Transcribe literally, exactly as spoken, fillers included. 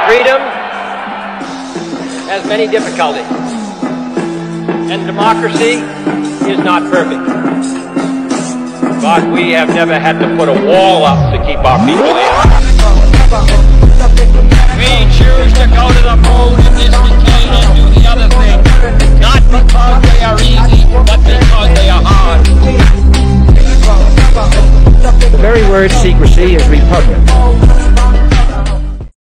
Freedom has many difficulties, and democracy is not perfect. But we have never had to put a wall up to keep our people in. We choose to go to the